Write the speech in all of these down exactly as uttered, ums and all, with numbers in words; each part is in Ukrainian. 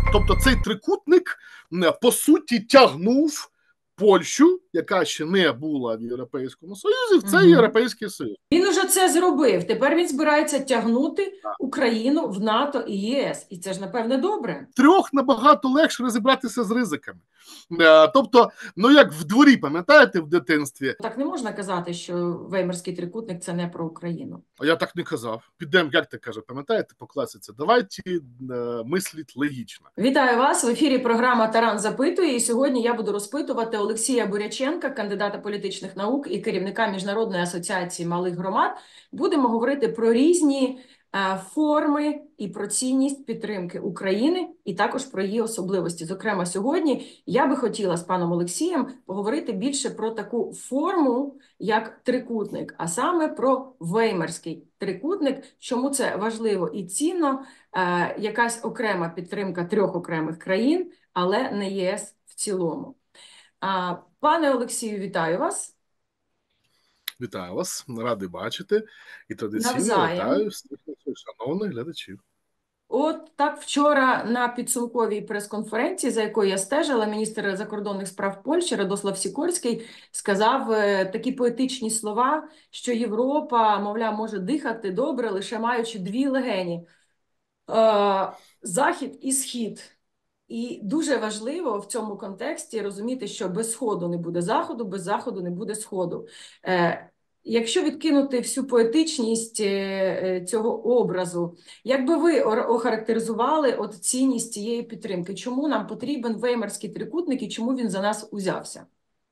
Тобто цей трикутник, по суті, тягнув Польщу, яка ще не була в Європейському Союзі, в цей угу. Європейський Союз. Він уже це зробив. Тепер він збирається тягнути так. Україну в НАТО і ЄС. І це ж, напевне, добре. Трьох набагато легше розібратися з ризиками. Тобто, ну як в дворі, пам'ятаєте, в дитинстві? Так не можна казати, що Веймарський трикутник – це не про Україну. А я так не казав. Підемо, як ти каже, пам'ятаєте, по класиці. Давайте е, мисліть логічно. Вітаю вас. В ефірі програма «Таран запитує». І сьогодні я буду розпитувати Олексія Буряченка, кандидата політичних наук і керівника Міжнародної асоціації малих громад. Будемо говорити про різні е, форми і про цінність підтримки України, і також про її особливості. Зокрема, сьогодні я би хотіла з паном Олексієм поговорити більше про таку форму, як трикутник, а саме про Веймарський трикутник. Чому це важливо і цінно? Е, якась окрема підтримка трьох окремих країн, але не ЄС в цілому. А, пане Олексію, вітаю вас. Вітаю вас, радий бачити. І традиційно Навзаєм. Вітаю всіх шановних глядачів. От так вчора на підсумковій прес-конференції, за якою я стежила, міністр закордонних справ Польщі Радослав Сікорський сказав е, такі поетичні слова, що Європа, мовляв, може дихати добре, лише маючи дві легені. Е, Захід і Схід. І дуже важливо в цьому контексті розуміти, що без Сходу не буде Заходу, без Заходу не буде Сходу. Е, якщо відкинути всю поетичність е, цього образу, як би ви охарактеризували от цінність цієї підтримки? Чому нам потрібен Веймарський трикутник і чому він за нас узявся?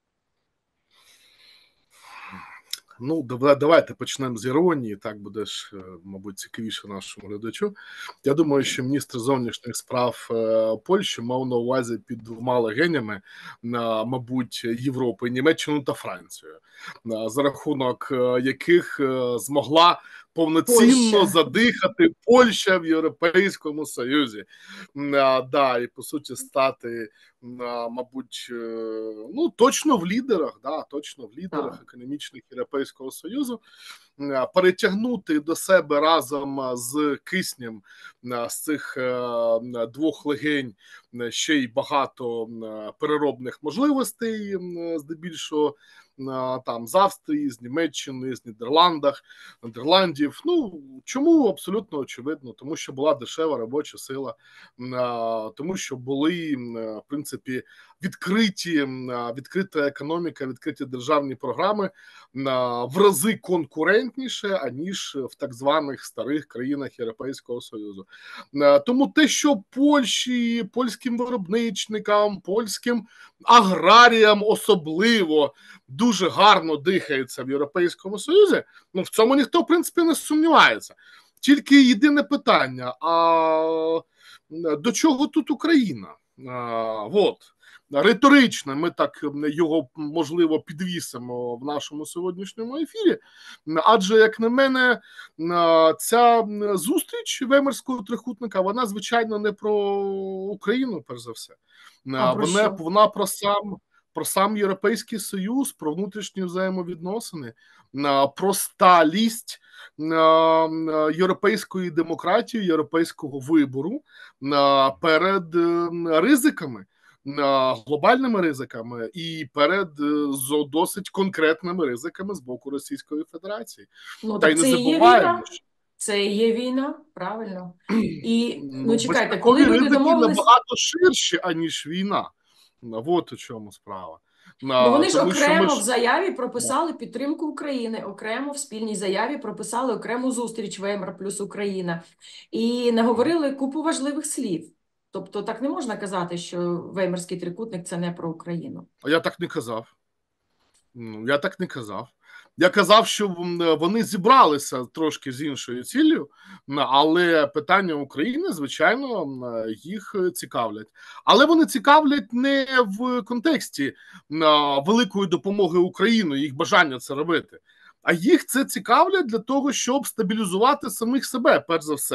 Ну, давайте почнемо з іронії, так буде ж, мабуть, цікавіше нашому глядачу. Я думаю, що міністр зовнішніх справ Польщі мав на увазі під двома легенями, мабуть, Європи, Німеччину та Францію, за рахунок яких змогла повноцінно Польща. задихати Польща в Європейському Союзі. Да, і, по суті, стати, мабуть, ну, точно в лідерах, да, точно в лідерах так. економічних Європейського Союзу, перетягнути до себе разом з киснем з цих двох легень ще й багато переробних можливостей, здебільшого, там з Австрії, з Німеччини, з Нідерландах, Нідерландів. Ну, чому? Абсолютно очевидно. Тому що була дешева робоча сила, тому що були, в принципі, відкриті, відкрита економіка, відкриті державні програми в рази конкурентніше, аніж в так званих старих країнах Європейського Союзу. Тому те, що Польщі, польським виробничникам, польським аграріям особливо дуже гарно дихається в Європейському Союзі, ну в цьому ніхто, в принципі, не сумнівається. Тільки єдине питання, а до чого тут Україна? А, от. Риторично ми так його, можливо, підвісимо в нашому сьогоднішньому ефірі, адже, як на мене, ця зустріч Веймарського трикутника, вона, звичайно, не про Україну, перш за все. Вона, вона про сам, про сам Європейський Союз, про внутрішні взаємовідносини, про сталість європейської демократії, європейського вибору перед ризиками, глобальними ризиками і перед досить конкретними ризиками з боку Російської Федерації. Ну, Та й не забуваємо, що це і є війна, правильно. І, ну, ну чекайте, коли люди домовились... набагато ширші, аніж війна. От у чому справа. Ну, вони ж окремо ж... в заяві прописали підтримку України, окремо в спільній заяві прописали окрему зустріч Веймар плюс Україна. І наговорили купу важливих слів. Тобто так не можна казати, що Веймарський трикутник – це не про Україну. А я так не казав. Я так не казав. Я казав, що вони зібралися трошки з іншою ціллю, але питання України, звичайно, їх цікавлять. Але вони цікавлять не в контексті великої допомоги Україні, їх бажання це робити, а їх це цікавлять для того, щоб стабілізувати самих себе, перш за все.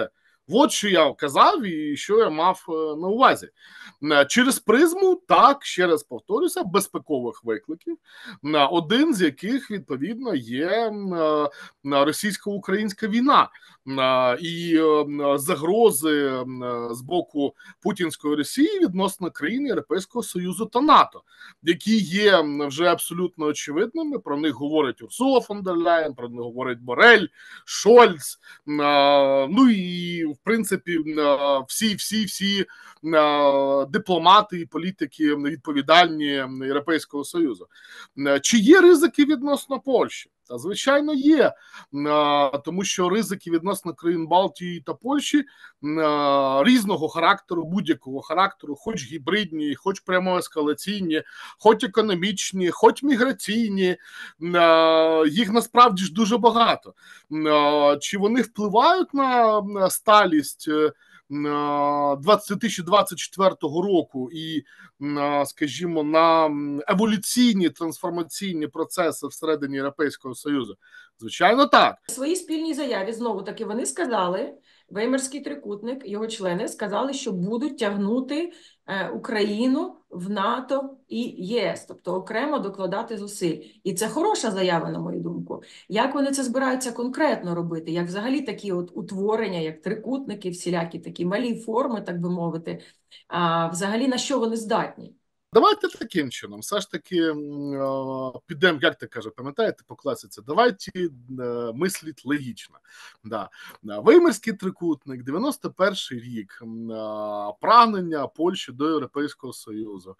От що я казав і що я мав на увазі. Через призму, так, ще раз повторюся, безпекових викликів, один з яких, відповідно, є російсько-українська війна і загрози з боку путінської Росії відносно країн Європейського Союзу та НАТО, які є вже абсолютно очевидними. Про них говорить Урсула фон дер Ляєн, про них говорить Борель, Шольц, ну і, в принципі, всі-всі-всі дипломати і політики відповідальні Європейського Союзу. Чи є ризики відносно Польщі? Та, звичайно, є, тому що ризики відносно країн Балтії та Польщі різного характеру, будь-якого характеру, хоч гібридні, хоч прямоескалаційні, хоч економічні, хоч міграційні, їх насправді ж дуже багато. Чи вони впливають на сталість дві тисячі двадцять четвертого року і, скажімо, на еволюційні трансформаційні процеси всередині Європейського Союзу? Звичайно, так. У своїй спільній заяві, знову-таки, вони сказали, Веймарський трикутник, його члени, сказали, що будуть тягнути е, Україну в НАТО і ЄС, тобто окремо докладати зусиль. І це хороша заява, на мою думку. Як вони це збираються конкретно робити? Як взагалі такі от утворення, як трикутники, всілякі такі малі форми, так би мовити, а взагалі на що вони здатні? Давайте таким чином, все ж таки підемо, як ти каже, пам'ятаєте, по класиці, давайте мисліть логічно. Да. Веймарський трикутник, дев'яносто перший рік, прагнення Польщі до Європейського Союзу,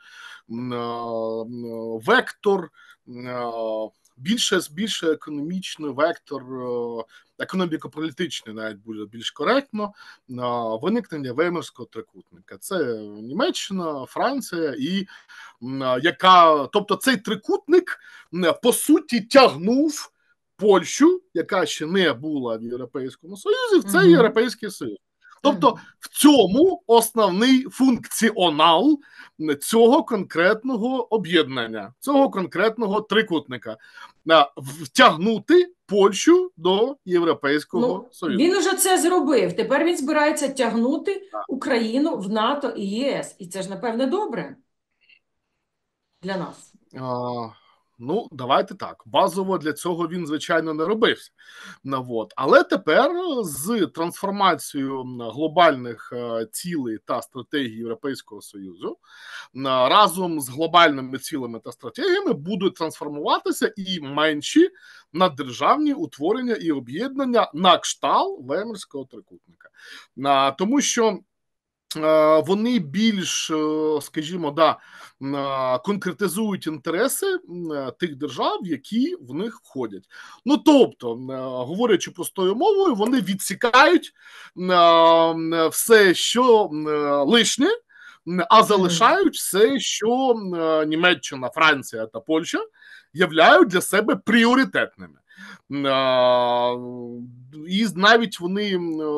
вектор, більше, більше економічний вектор, економіко-політичний, навіть буде більш коректно, виникнення Веймарського трикутника. Це Німеччина, Франція, і яка, тобто цей трикутник, по суті, тягнув Польщу, яка ще не була в Європейському Союзі, в цей mm-hmm. Європейський Союз. Тобто mm-hmm. в цьому основний функціонал цього конкретного об'єднання, цього конкретного трикутника. Втягнути Польщу до Європейського ну, Союзу. Він уже це зробив. Тепер він збирається тягнути Україну в НАТО і ЄС. І це ж, напевне, добре для нас. А, ну, давайте так. Базово для цього він, звичайно, не робився. Ну, от. Але тепер з трансформацією глобальних цілей та стратегій Європейського Союзу разом з глобальними цілями та стратегіями будуть трансформуватися і менші наддержавні утворення і об'єднання на кшталт Веймарського трикутника. Тому що вони більш, скажімо, да, конкретизують інтереси тих держав, які в них входять. Ну, тобто, говорячи простою мовою, вони відсікають все, що лишнє, а залишають все, що Німеччина, Франція та Польща являють для себе пріоритетними. І навіть вони...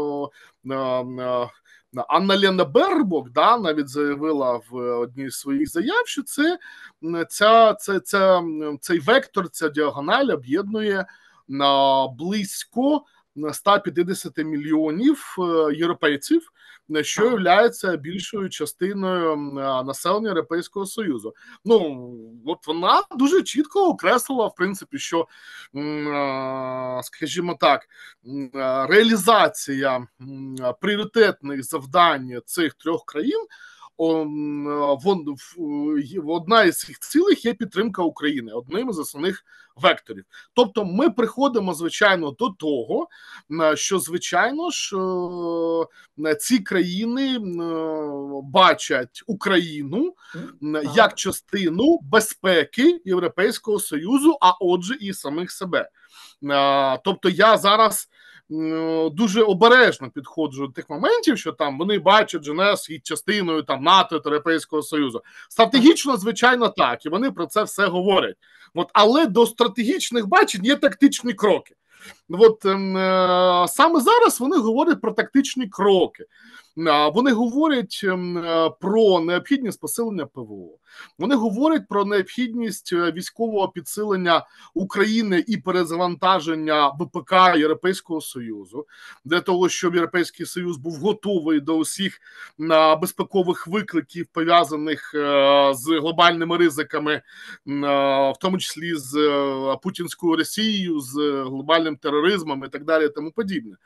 Анна Лена Бербок, да, навіть заявила в одній з своїх заяв, що це, ця, ця, ця, цей вектор, ця діагональ об'єднує на близько ста п'ятдесяти мільйонів європейців, що є більшою частиною населення Європейського Союзу. Ну, от вона дуже чітко окреслила, в принципі, що, скажімо так, реалізація пріоритетних завдань цих трьох країн, одна із цих цілих є підтримка України, одним з основних векторів. Тобто ми приходимо, звичайно, до того, що, звичайно ж, ці країни бачать Україну як частину безпеки Європейського Союзу, а отже і самих себе. Тобто я зараз дуже обережно підходжу до тих моментів, що там вони бачать ЖНС і частиною там НАТО та Європейського Союзу. Стратегічно, звичайно, так, і вони про це все говорять. От, але до стратегічних бачень є тактичні кроки. от е, саме зараз вони говорять про тактичні кроки. Вони говорять про необхідність посилення ПВО. Вони говорять про необхідність військового підсилення України і перезавантаження ВПК Європейського Союзу, для того, щоб Європейський Союз був готовий до усіх безпекових викликів, пов'язаних з глобальними ризиками, в тому числі з путінською Росією, з глобальним тероризмом і так далі, і тому подібне.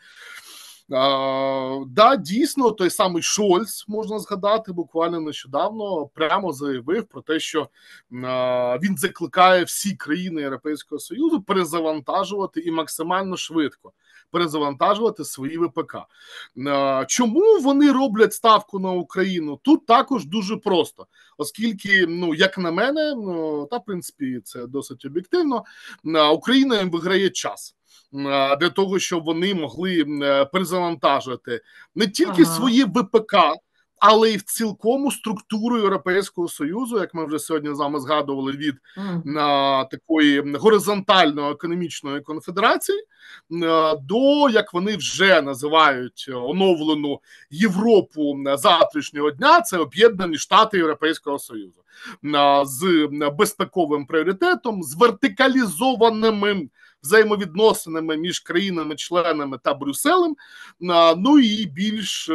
Uh, да, дійсно, той самий Шольц, можна згадати, буквально нещодавно прямо заявив про те, що uh, він закликає всі країни Європейського Союзу перезавантажувати і максимально швидко перезавантажувати свої ВПК. Uh, чому вони роблять ставку на Україну? Тут також дуже просто, оскільки, ну, як на мене, ну, та, в принципі, це досить об'єктивно, uh, Україна їм виграє час для того, щоб вони могли перезавантажити не тільки ага. свої ВПК, але й в цілкому структуру Європейського Союзу, як ми вже сьогодні з вами згадували, від mm. на такої горизонтальної економічної конфедерації до, як вони вже називають, оновлену Європу завтрашнього дня, це об'єднані Штати Європейського Союзу, з безпековим пріоритетом, з вертикалізованими взаємовідносинами між країнами-членами та Брюсселем, ну і більш,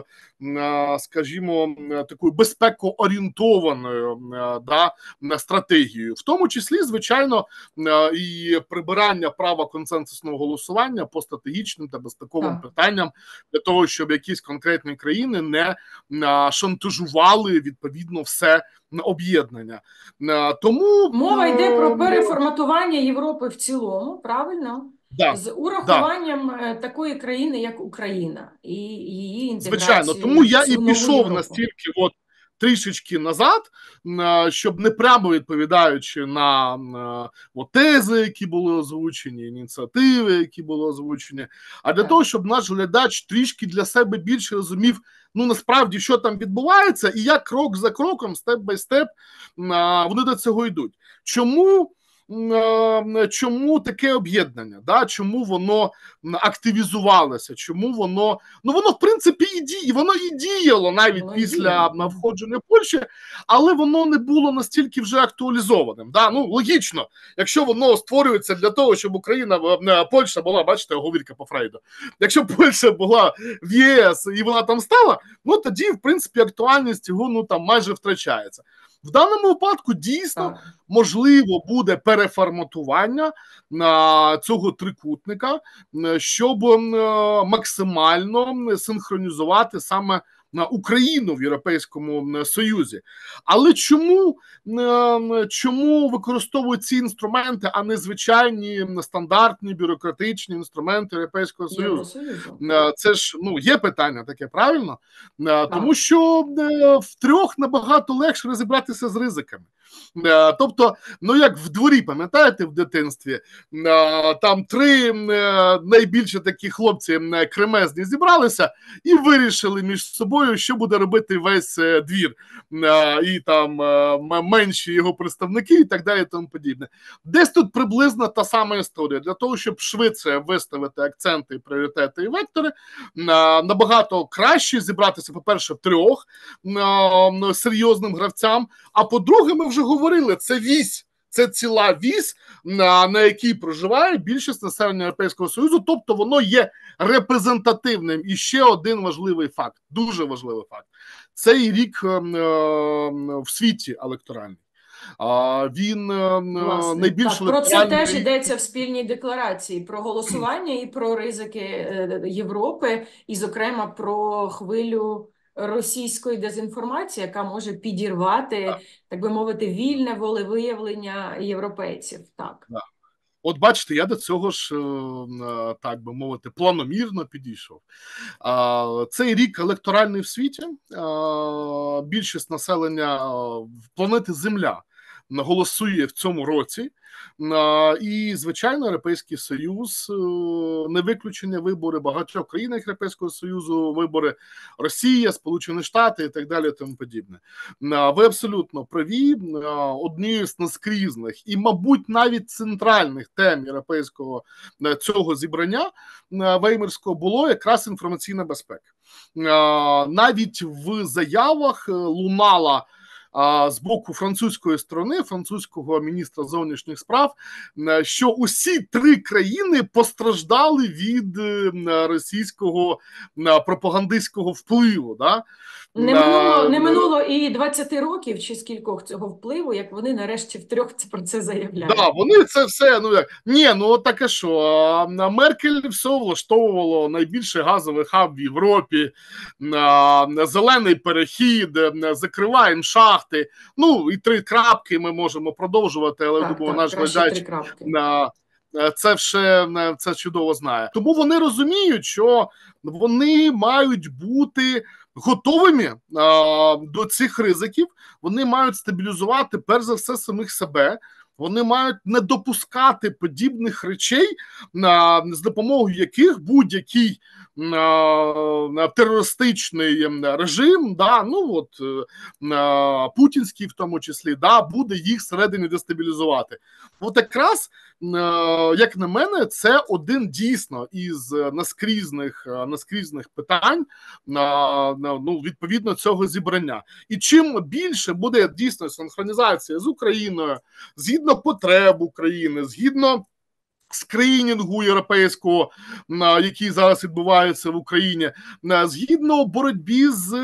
скажімо, такою безпекоорієнтованою, да, стратегією. В тому числі, звичайно, і прибирання права консенсусного голосування по стратегічним та безпековим так. питанням, для того, щоб якісь конкретні країни не шантажували, відповідно, все об'єднання. Тому мова йде про переформатування Європи в цілому, правильно? Да, з урахуванням да. такої країни, як Україна, і її інтеграцію. Звичайно, тому я і пішов Європу. Настільки от трішечки назад, щоб не прямо відповідаючи на от, тези, які були озвучені, ініціативи, які були озвучені, а для так. того, щоб наш глядач трішки для себе більше розумів, ну, насправді, що там відбувається, і як крок за кроком, степ-бай-степ, вони до цього йдуть. Чому Чому таке об'єднання? Да? Чому воно активізувалося? Чому воно, ну воно в принципі і діє, воно і діяло навіть воно після діє. входження Польщі, але воно не було настільки вже актуалізованим. Да? Ну логічно, якщо воно створюється для того, щоб Україна, Польща була, бачите, оговірка по Фрейду. Якщо Польща була в ЄС і вона там стала, ну тоді в принципі актуальність його ну там майже втрачається. В даному випадку дійсно так. можливо буде переформатування а, цього трикутника, щоб а, максимально синхронізувати саме на Україну в Європейському Союзі. Але чому, чому використовують ці інструменти, а не звичайні стандартні бюрократичні інструменти Європейського Союзу? Це ж, ну, є питання таке, правильно? Так. Тому що втрьох набагато легше розібратися з ризиками. Тобто, ну як в дворі, пам'ятаєте, в дитинстві, там три найбільше такі хлопці кремезні зібралися і вирішили між собою, що буде робити весь двір, і там менші його представники і так далі і тому подібне. Десь тут приблизно та сама історія. Для того, щоб швидше виставити акценти, пріоритети і вектори, набагато краще зібратися, по-перше, трьох серйозним гравцям, а по-друге, ми вже говорили, це вісь, це ціла вісь, на, на якій проживає більшість населення Європейського Союзу, тобто воно є репрезентативним. І ще один важливий факт, дуже важливий факт. Цей рік е, е, в світі електоральний. А він Власне, найбільш так, про це теж йдеться в спільній декларації про голосування і про ризики Європи, і, зокрема, про хвилю російської дезінформації, яка може підірвати, так, так би мовити, вільне волевиявлення європейців. Так. Так. От бачите, я до цього ж, так би мовити, планомірно підійшов. Цей рік електоральний в світі, більшість населення планети Земля голосує в цьому році. І, звичайно, Європейський Союз не виключення, вибори багатьох країн Європейського Союзу, вибори Росія, Сполучені Штати і так далі, тому подібне. Ви абсолютно праві. Однією з наскрізних і, мабуть, навіть центральних тем європейського цього зібрання Веймарського було якраз інформаційна безпека. Навіть в заявах лунала з боку французької сторони, французького міністра зовнішніх справ, що усі три країни постраждали від російського пропагандистського впливу. Да? Не минуло, не минуло і двадцяти років, чи скількох цього впливу, як вони нарешті втрьох про це заявляють. Да, вони це все, ну як, ні, ну от таке що, Меркель все влаштовувало, найбільший газовий хаб в Європі, зелений перехід, закриваємо шахти, ну і три крапки ми можемо продовжувати, але так, думаю, так, наш глядач на це все це чудово знає. Тому вони розуміють, що вони мають бути готовими а, до цих ризиків, вони мають стабілізувати, перш за все, самих себе, вони мають не допускати подібних речей, а, з допомогою яких будь-який а, терористичний режим, да, ну от а, путінський в тому числі, да, буде їх всередині дестабілізувати. От якраз, як на мене, це один дійсно із наскрізних, наскрізних питань, ну, відповідно, цього зібрання. І чим більше буде дійсно синхронізація з Україною, згідно потреб України, згідно скринінгу європейського, який зараз відбувається в Україні, згідно боротьбі з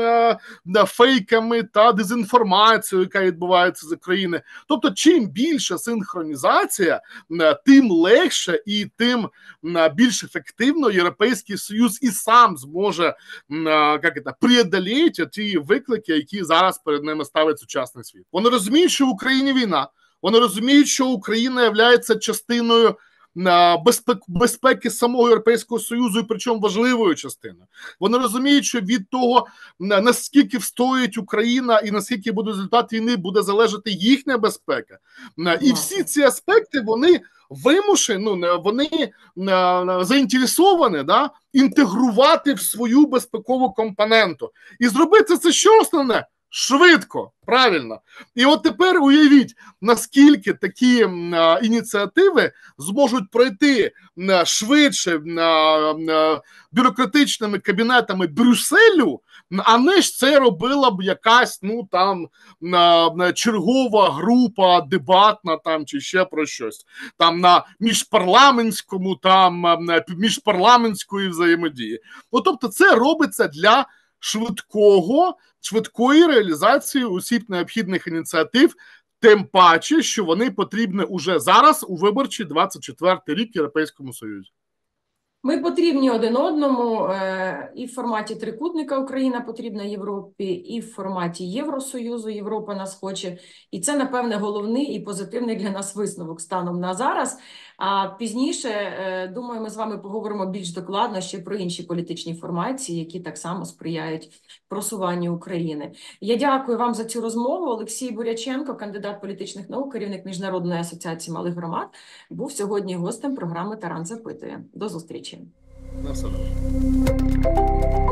фейками та дезінформацією, яка відбувається з України. Тобто, чим більша синхронізація, тим легше і тим більш ефективно Європейський Союз і сам зможе як це, преодоліти ті виклики, які зараз перед ними ставить сучасний світ. Вони розуміють, що в Україні війна. Вони розуміють, що Україна є частиною безпеки, безпеки самого Європейського Союзу, і причому важливою частиною. Вони розуміють, що від того, наскільки встоїть Україна і наскільки буде результат війни, буде залежати їхня безпека. І всі ці аспекти, вони вимушені, ну, вони заінтересовані, да, інтегрувати в свою безпекову компоненту. І зробити це що основне? Швидко, правильно. І от тепер уявіть, наскільки такі а, ініціативи зможуть пройти а, швидше а, а, бюрократичними кабінетами Брюсселю, а не ж це робила б якась, ну, там, а, а, чергова група дебатна, там, чи ще про щось. Там на міжпарламентському, там, а, міжпарламентської взаємодії. Ну, тобто це робиться для швидкого, швидкої реалізації усіх необхідних ініціатив, тим паче, що вони потрібні уже зараз у виборчий двадцять четвертий рік в Європейському Союзі. Ми потрібні один одному і в форматі трикутника Україна потрібна Європі, і в форматі Євросоюзу Європа нас хоче. І це, напевне, головний і позитивний для нас висновок станом на зараз. А пізніше, думаю, ми з вами поговоримо більш докладно ще про інші політичні формації, які так само сприяють просуванню України. Я дякую вам за цю розмову. Олексій Буряченко, кандидат політичних наук, керівник Міжнародної асоціації малих громад, був сьогодні гостем програми «Таран запитує». До зустрічі. На все добре.